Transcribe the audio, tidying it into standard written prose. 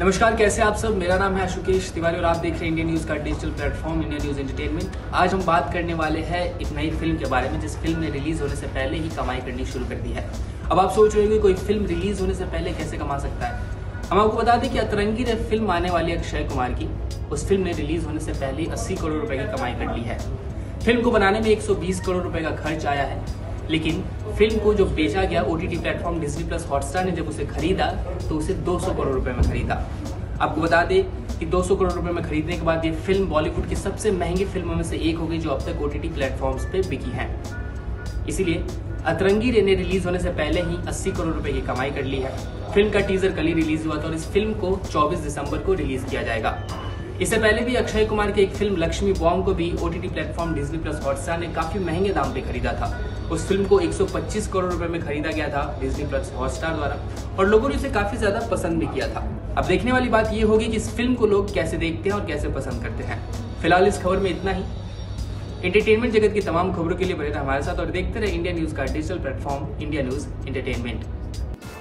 नमस्कार, कैसे आप सब। मेरा नाम है आशुकेश तिवारी और आप देख रहे हैं इंडियन न्यूज़ का digital platform Indian news entertainment. आज हम बात करने वाले हैं एक नई फिल्म के बारे में जिस फिल्म ने रिलीज होने से पहले ही कमाई करनी शुरू कर दी है। अब आप सोच रहे हो कि कोई फिल्म रिलीज होने से पहले कैसे कमा सकता है। हम आपको बता दें कि अतरंगी फिल्म आने वाली अक्षय कुमार की, उस फिल्म ने रिलीज होने से पहले 80 करोड़ रुपए की कमाई कर ली है। फिल्म को बनाने में 120 करोड़ रुपए का खर्च आया है, लेकिन फिल्म को जो बेचा गया OTT platform Disney plus Hotstar ने जब उसे खरीदा तो उसे 200 करोड़ रुपए में खरीदा। आपको बता दें कि 200 करोड़ रुपए में खरीदने के बाद ये फिल्म बॉलीवुड की सबसे महंगी फिल्मों में से एक हो गई जो अब तक ओटीटी प्लेटफॉर्म्स पे बिकी है। इसीलिए अतरंगी ने रिलीज होने से पहले ही 80 करोड़ रुपए की कमाई कर ली है। फिल्म का टीजर कल ही रिलीज हुआ था और इस फिल्म को 24 दिसंबर को रिलीज किया जाएगा। इससे पहले भी अक्षय कुमार की एक फिल्म लक्ष्मी बॉम्ब को भी OTT platform Disney plus Hotstar ने काफी महंगे दाम पे खरीदा था। उस फिल्म को 125 करोड़ रुपए में खरीदा गया था डिज्नी प्लस हॉटस्टार द्वारा और लोगों ने इसे काफी ज्यादा पसंद भी किया था। अब देखने वाली बात ये होगी कि इस फिल्म को लोग कैसे देखते हैं और कैसे पसंद करते हैं। फिलहाल इस खबर में इतना ही। एंटरटेनमेंट जगत की तमाम खबरों के लिए बने रहे हमारे साथ और देखते रहे इंडिया न्यूज का digital platform India news entertainment.